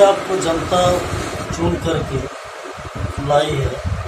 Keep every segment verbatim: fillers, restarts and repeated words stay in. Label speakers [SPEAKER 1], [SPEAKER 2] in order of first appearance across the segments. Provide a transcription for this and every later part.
[SPEAKER 1] लिए आपको जनता चुन करके लाई है,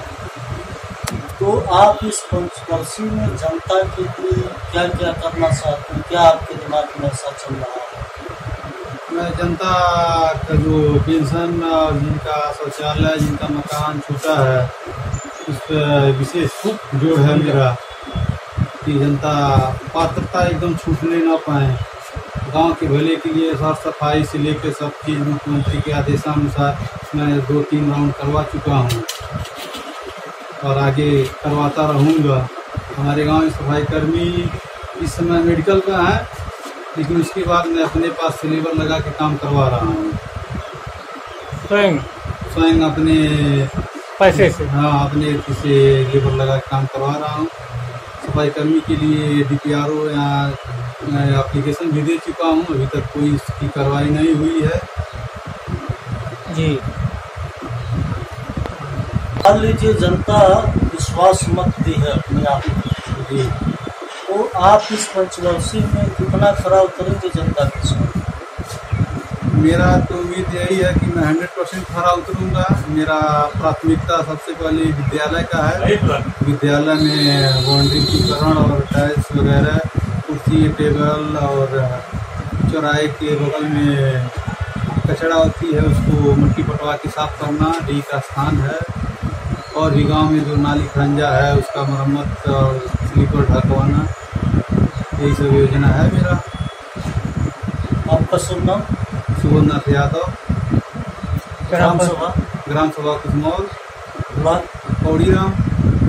[SPEAKER 1] तो आप इस पंचवर्षीय में जनता के लिए क्या क्या करना चाहते हैं? क्या आपके दिमाग में ऐसा चल रहा है?
[SPEAKER 2] मैं जनता का जो पेंशन और जिनका शौचालय, जिनका मकान छूटा है, उस पर विशेष जोर है मेरा कि जनता पात्रता एकदम छूटने ना पाए। गांव के भले के लिए साफ सफाई से लेकर सब चीज़ मुख्यमंत्री के आदेशानुसार मैं दो तीन राउंड करवा चुका हूं और आगे करवाता रहूँगा। हमारे गांव में सफाई कर्मी इस समय मेडिकल का है, लेकिन उसके बाद मैं अपने पास से लेबर लगा के काम करवा रहा हूँ,
[SPEAKER 1] स्वयं
[SPEAKER 2] स्वयं अपने
[SPEAKER 1] पैसे से।
[SPEAKER 2] हाँ, अपने से लेबर लगा के काम करवा रहा हूँ। सफाई कर्मी के लिए डी पी आर ओ या एप्लीकेशन भी दे चुका हूँ, अभी तक कोई इसकी कार्रवाई नहीं हुई है।
[SPEAKER 1] जी, मान लीजिए जनता विश्वास मत दी है अपने आप को,
[SPEAKER 2] जी,
[SPEAKER 1] तो आप इस पंचवर्षीय में कितना खरा उतरेंगे जनता के साथ?
[SPEAKER 2] मेरा तो उम्मीद यही है कि मैं हंड्रेड परसेंट खरा उतरूँगा। मेरा प्राथमिकता सबसे पहले विद्यालय का है। विद्यालय में बाउंड्रीकरण और टाइल्स वगैरह, कुर्सी टेबल और चौराहे के बगल में कचरा होती है उसको मिट्टी पटवा के साफ करना डी का स्थान है। और भी गांव में जो नाली खंजा है उसका मरम्मत और स्लीपर ढकवाना, यही सब योजना है मेरा।
[SPEAKER 1] आपका शुभ नाम?
[SPEAKER 2] सुबोधनाथ यादव,
[SPEAKER 1] ग्राम सभा
[SPEAKER 2] ग्राम सभा कुसमौल,
[SPEAKER 1] ब्लॉक
[SPEAKER 2] पौड़ीराम।